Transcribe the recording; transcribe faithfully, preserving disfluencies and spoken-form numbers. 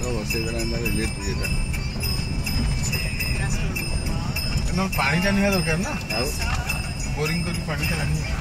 बसईगला electric पानी टा निहा दरकार ना बोरिंग कर पानी टा